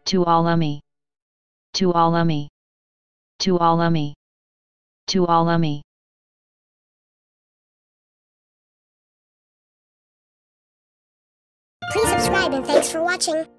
Tuolumne, Tuolumne, Tuolumne, Tuolumne. Please subscribe and thanks for watching.